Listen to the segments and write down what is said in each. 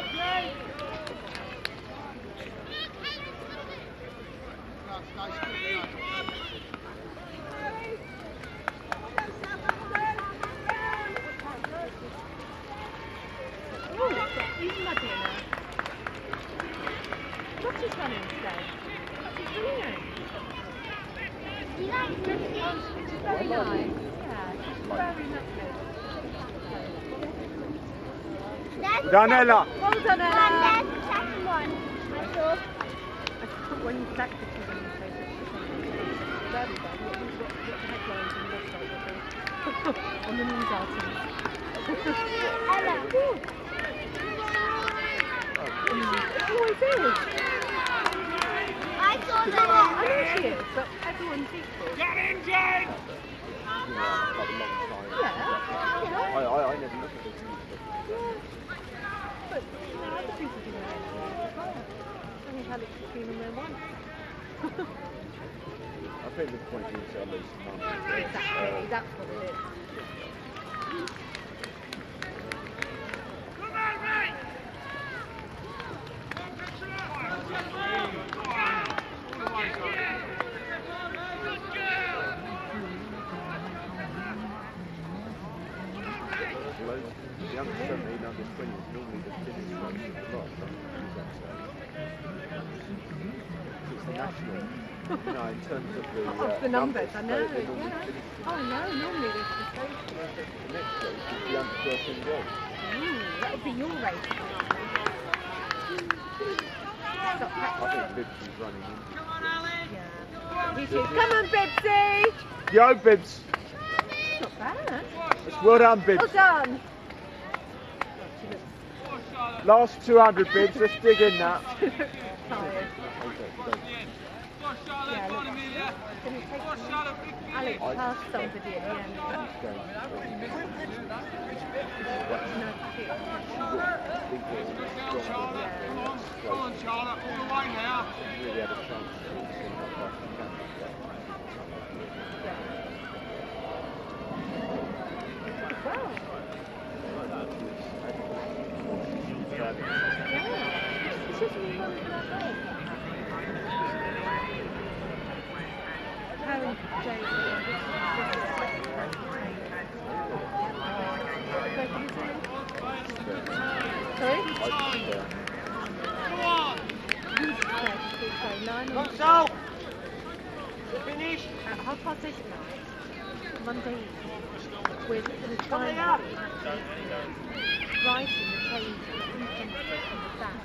Done, Ella. Well done, Ella. Second one. When you sacked the children, you say that what the headlines on the website will be on the news articles. Ella. It always is. I saw that. I know she is, but everyone's equal. Get in, Jane! I never looked at this. But other people do that as well. I think Alex has been on there once. I think the point is at least none. Exactly, that's what it is. Come on, mate! The under 17, under 20 is normally the fittest one in the lot. It's the national. No, in terms of the numbers, I know. Oh no, normally it's the safety. The next race is the under 13 girls. That would be your race. I think Bibbs is running in. Come on, Ali! Yeah. Come on, Bibsy! Yo, Bibbs! Not bad. It's well done, Bibbs. Well done. Last 200 Bibbs, let's dig in that. Tired. Yeah, look. Didn't take Alex passed somebody at the end. Come on, Charlotte, all the way now. Really had a chance It's just really fun for that way. Karen Jade, sorry? Come on! Gonzalo! Finish! At 8:30 tonight, Monday evening, we're going to try and writing the changes in the back.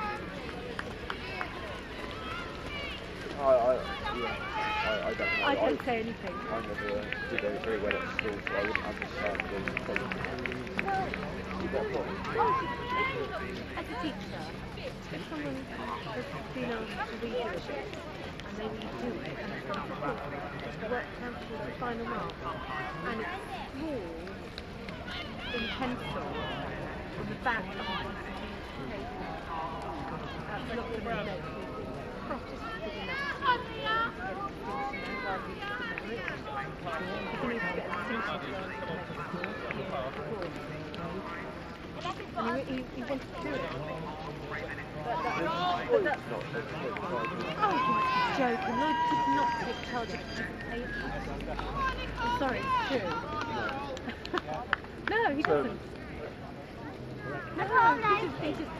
I don't say anything. I never did very well at school, so I wouldn't understand the Well, as a teacher, if someone has been asked to read a bit and they do it and it's on the book, the work counts towards the final mark, and it's small in pencil on the back of the constitution paper. That's not going to make you Protestant good enough to get a distinction rather than just a merit. You need to get a distinction to go into the next school. And he wanted to do it. But that's not. Oh, you're joking. Lloyd could not take charge of the paper. I'm sorry, it's true. No, he doesn't. No, he just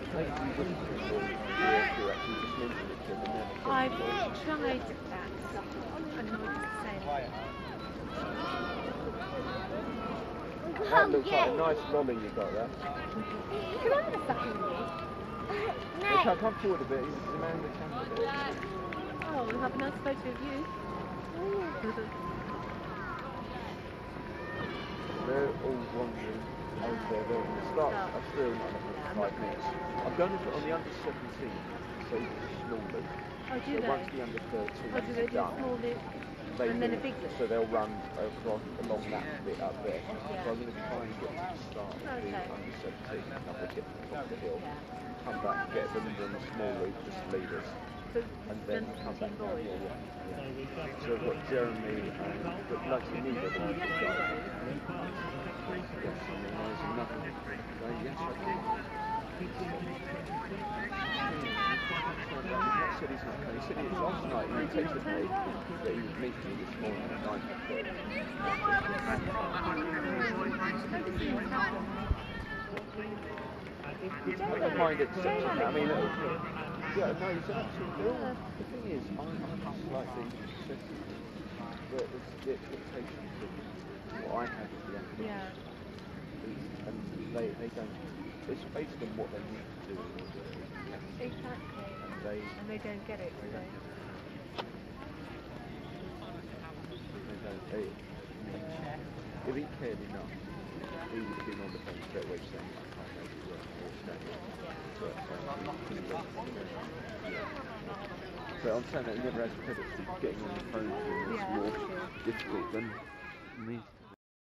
I've tried that and Lloyd is the same. That looks like a nice lolly you got there. Can I have a second one? No. Come forward a bit, he's the man that can do it. Oh, we'll have a nice photo of you. They're all wandering over there. They're in the start. I'm still not another 5 minutes. I'm going to put on the under 17, so small loop. Oh, do so they? once the under 13 do they is do a done, small loop? they And then a big loop? so they'll run across along that bit up there. So I'm going to try and get to the start of the under 17, up the tip of the hill, come back, get them in a small loop, just lead us. And then come back down. So we've got Jeremy and lucky neither of them. Yes, I mean, there's nothing. Yes, I can. said he's not coming. He said it last night. He texted me that he was meeting me this morning at 9 o'clock. I don't mind accepting that. I mean, yeah, no, he's an absolute bill. The thing is, I'm just like being consistent. But it's the expectations of what I have of the athletes. Yeah. And they don't. It's based on what they need to do in order to be competitive. Exactly. And they don't get it, do they? If he cared enough, he would have been on the phone straight away saying, I can't make it work, or stand up. But I'm saying that he never has credit for getting on the phone to him is more difficult than me.